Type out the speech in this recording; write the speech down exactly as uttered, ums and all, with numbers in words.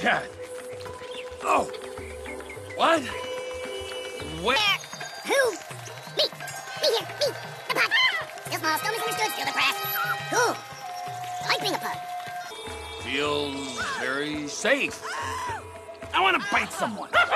cat. Oh. What? Where? Who? Me. Me here. Me. The pug. Still small, still misunderstood, still depressed. Cool. I like being a pug. Feels very safe. I want to bite someone.